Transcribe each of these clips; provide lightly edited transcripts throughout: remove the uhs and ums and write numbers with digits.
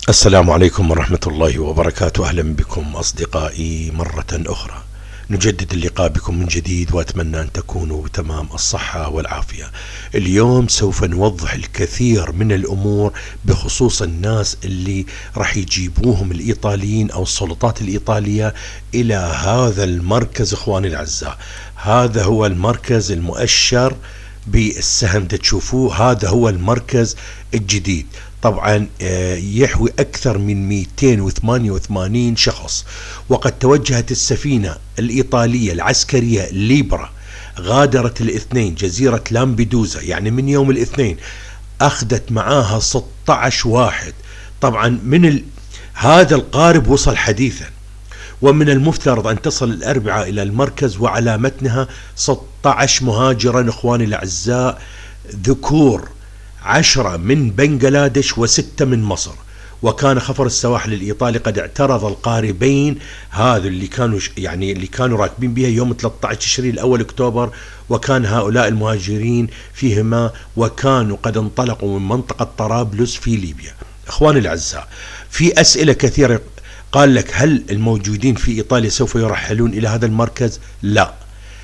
السلام عليكم ورحمة الله وبركاته. أهلا بكم أصدقائي مرة أخرى، نجدد اللقاء بكم من جديد، وأتمنى أن تكونوا بتمام الصحة والعافية. اليوم سوف نوضح الكثير من الأمور بخصوص الناس اللي راح يجيبوهم الإيطاليين أو السلطات الإيطالية إلى هذا المركز. إخواني الأعزاء، هذا هو المركز المؤشر بالسهم تشوفوه، هذا هو المركز الجديد. طبعا يحوي أكثر من 288 شخص، وقد توجهت السفينة الإيطالية العسكرية ليبرا، غادرت الاثنين جزيرة لامبيدوزا، يعني من يوم الاثنين أخذت معاها 16 واحد. طبعا هذا القارب وصل حديثا، ومن المفترض أن تصل الأربعاء إلى المركز، وعلى متنها 16 مهاجرا إخواني الأعزاء، ذكور 10 من بنغلاديش و6 من مصر. وكان خفر السواحل الإيطالي قد اعترض القاربين هذا اللي كانوا راكبين بها يوم 13 تشرين الأول أكتوبر، وكان هؤلاء المهاجرين فيهما وكانوا قد انطلقوا من منطقة طرابلس في ليبيا. إخواني الأعزاء، في أسئلة كثيرة. قال لك هل الموجودين في إيطاليا سوف يرحلون إلى هذا المركز؟ لا،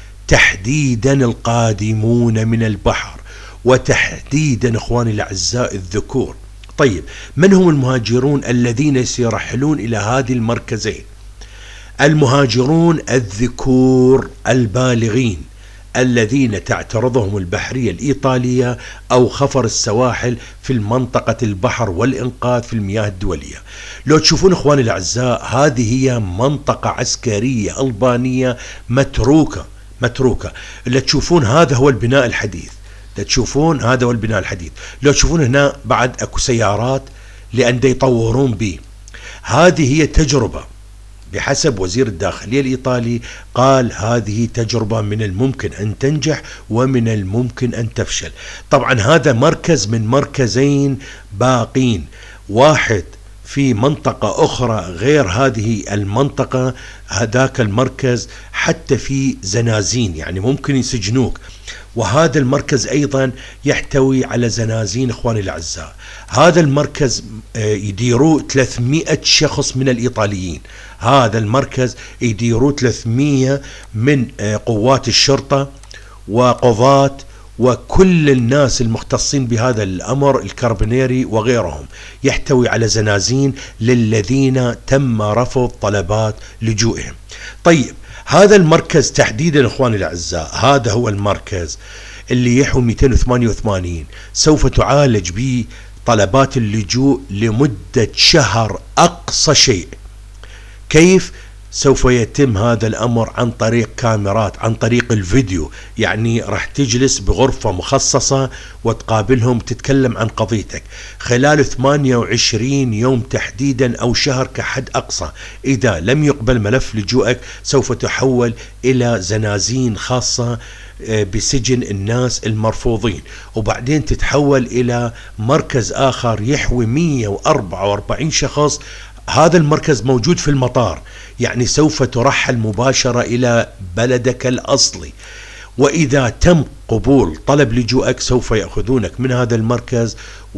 تحديدا القادمون من البحر، وتحديدا إخواني الأعزاء الذكور. طيب، من هم المهاجرون الذين سيرحلون إلى هذه المركزين؟ المهاجرون الذكور البالغين الذين تعترضهم البحرية الإيطالية أو خفر السواحل في المنطقة البحر والإنقاذ في المياه الدولية. لو تشوفون إخواني الأعزاء، هذه هي منطقة عسكرية ألبانية متروكة. اللي تشوفون هذا هو البناء الحديث، تشوفون هذا هو البناء الحديث. لو تشوفون هنا بعد اكو سيارات لأن يطورون به. هذه هي تجربة بحسب وزير الداخلية الإيطالي، قال هذه تجربة من الممكن أن تنجح ومن الممكن أن تفشل. طبعا هذا مركز من مركزين باقين، واحد في منطقة أخرى غير هذه المنطقة، هذاك المركز حتى في زنازين، يعني ممكن يسجنوك. وهذا المركز أيضا يحتوي على زنازين. إخواني الأعزاء، هذا المركز يديروه 300 شخص من الإيطاليين، هذا المركز يديروه 300 من قوات الشرطة وقضاة وكل الناس المختصين بهذا الأمر، الكاربينيري وغيرهم. يحتوي على زنازين للذين تم رفض طلبات لجوئهم. طيب، هذا المركز تحديدا إخواني الأعزاء، هذا هو المركز اللي يحوي 288، سوف تعالج به طلبات اللجوء لمدة شهر أقصى شيء. كيف؟ سوف يتم هذا الأمر عن طريق كاميرات، عن طريق الفيديو، يعني راح تجلس بغرفة مخصصة وتقابلهم، تتكلم عن قضيتك خلال 28 يوم تحديدا أو شهر كحد أقصى. إذا لم يقبل ملف لجوءك سوف تحول إلى زنازين خاصة بسجن الناس المرفوضين، وبعدين تتحول إلى مركز آخر يحوي 144 شخص. هذا المركز موجود في المطار، يعني سوف ترحل مباشرة إلى بلدك الأصلي. وإذا تم قبول طلب لجوءك سوف يأخذونك من هذا المركز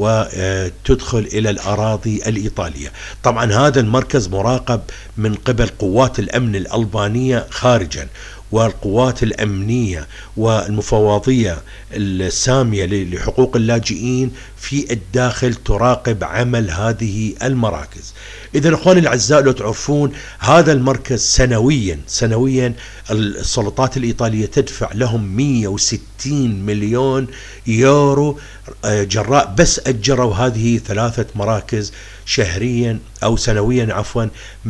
وتدخل إلى الأراضي الإيطالية. طبعا هذا المركز مراقب من قبل قوات الأمن الألبانية خارجا، والقوات الأمنية والمفوضية السامية لحقوق اللاجئين في الداخل تراقب عمل هذه المراكز. إذا إخواني الأعزاء، لو تعرفون هذا المركز سنويا السلطات الإيطالية تدفع لهم 160 مليون يورو جراء بس أجروا هذه 3 مراكز شهريا أو سنويا، عفوا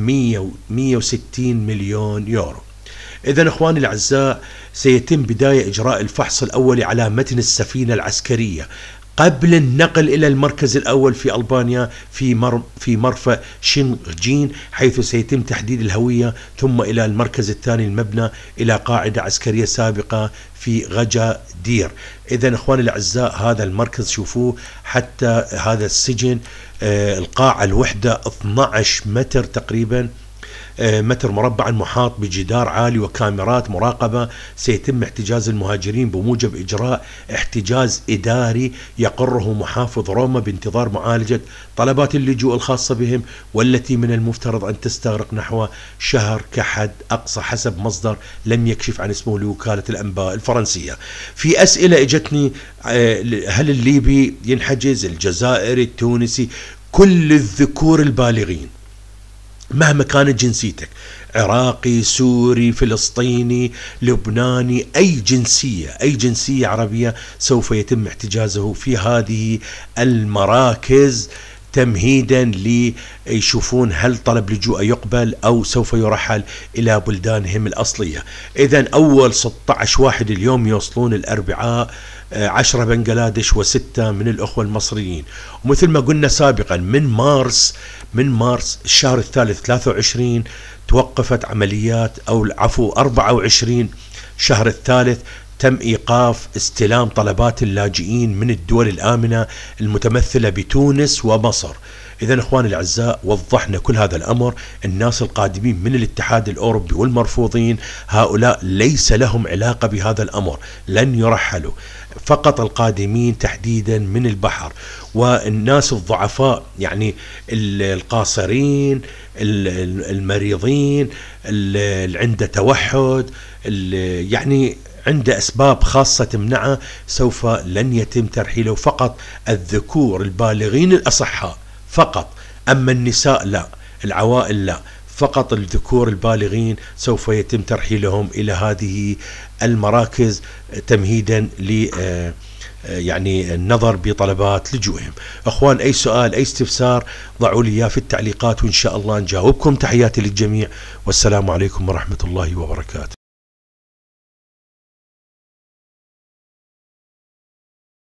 160 مليون يورو. إذن إخواني الأعزاء، سيتم بداية إجراء الفحص الأولي على متن السفينة العسكرية قبل النقل إلى المركز الأول في ألبانيا في مرفأ شنغجين، حيث سيتم تحديد الهوية، ثم إلى المركز الثاني المبنى إلى قاعدة عسكرية سابقة في غجا دير. إذن إخواني الأعزاء، هذا المركز شوفوه، حتى هذا السجن القاعة الوحدة 12 متر تقريبا، متر مربع محاط بجدار عالي وكاميرات مراقبة. سيتم احتجاز المهاجرين بموجب إجراء احتجاز إداري يقره محافظ روما بانتظار معالجة طلبات اللجوء الخاصة بهم، والتي من المفترض أن تستغرق نحو شهر كحد أقصى حسب مصدر لم يكشف عن اسمه لوكالة الأنباء الفرنسية. في أسئلة اجتني، هل الليبي ينحجز؟ الجزائري؟ التونسي؟ كل الذكور البالغين مهما كانت جنسيتك، عراقي، سوري، فلسطيني، لبناني، أي جنسية عربية، سوف يتم احتجازه في هذه المراكز تمهيدا ليشوفون هل طلب لجوء يقبل أو سوف يرحل إلى بلدانهم الأصلية. إذن أول 16 واحد اليوم يوصلون الأربعاء، 10 بنغلاديش و6 من الأخوة المصريين. ومثل ما قلنا سابقا، من مارس الشهر الثالث 23 توقفت عمليات، أو عفوا 24 شهر الثالث تم إيقاف استلام طلبات اللاجئين من الدول الآمنة المتمثلة بتونس ومصر. إذن أخواني الأعزاء، وضحنا كل هذا الأمر. الناس القادمين من الاتحاد الأوروبي والمرفوضين، هؤلاء ليس لهم علاقة بهذا الأمر، لن يرحلوا، فقط القادمين تحديدا من البحر. والناس الضعفاء، يعني القاصرين، المريضين، اللي عنده توحد، يعني عنده أسباب خاصة تمنعه، سوف لن يتم ترحيله. فقط الذكور البالغين الأصحاء فقط، أما النساء لا، العوائل لا، فقط الذكور البالغين سوف يتم ترحيلهم إلى هذه المراكز تمهيدا ل يعني النظر بطلبات لجوئهم. أخوان، أي سؤال أي استفسار ضعوا لي إياه في التعليقات، وإن شاء الله نجاوبكم. تحياتي للجميع، والسلام عليكم ورحمة الله وبركاته.